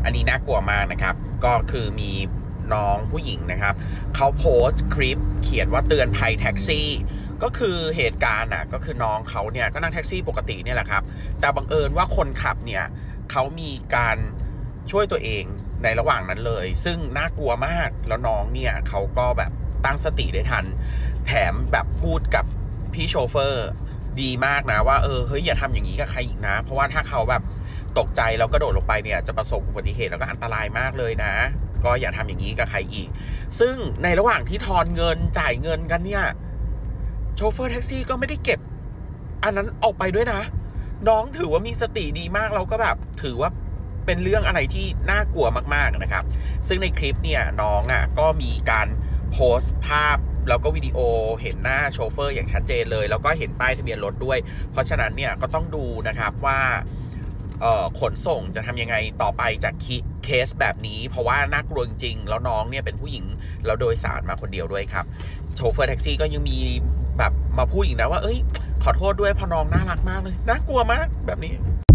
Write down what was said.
อันนี้น่ากลัวมากนะครับก็คือมีน้องผู้หญิงนะครับเขาโพสต์คลิปเขียนว่าเตือนภัยแท็กซี่ก็คือเหตุการณ์ก็คือน้องเขาเนี่ยก็นั่งแท็กซี่ปกติเนี่ยแหละครับแต่บังเอิญว่าคนขับเนี่ยเขามีการช่วยตัวเองในระหว่างนั้นเลยซึ่งน่ากลัวมากแล้วน้องเนี่ยเขาก็แบบตั้งสติได้ทันแถมแบบพูดกับพี่โชเฟอร์ดีมากนะว่าเฮ้ยอย่าทำอย่างนี้กับใครอีกนะเพราะว่าถ้าเขาแบบตกใจแล้วกระโดดลงไปเนี่ยจะประสบอุบัติเหตุแล้วก็อันตรายมากเลยนะก็อย่าทำอย่างนี้กับใครอีกซึ่งในระหว่างที่ทอนเงินจ่ายเงินกันเนี่ยโชเฟอร์แท็กซี่ก็ไม่ได้เก็บอันนั้นออกไปด้วยนะน้องถือว่ามีสติดีมากเราก็แบบถือว่าเป็นเรื่องอะไรที่น่ากลัวมากๆนะครับซึ่งในคลิปเนี่ยน้องก็มีการโพสต์ภาพแล้วก็วิดีโอเห็นหน้าโชเฟอร์อย่างชัดเจนเลยแล้วก็เห็นป้ายทะเบียนรถด้วยเพราะฉะนั้นเนี่ยก็ต้องดูนะครับว่าขนส่งจะทำยังไงต่อไปจากเคสแบบนี้เพราะว่าน่ากลัวจริงๆแล้วน้องเนี่ยเป็นผู้หญิงแล้วโดยสารมาคนเดียวด้วยครับโชเฟอร์แท็กซี่ก็ยังมีแบบมาพูดอีกนะว่าเอ้ยขอโทษด้วยพอน้องน่ารักมากเลยน่ากลัวมากแบบนี้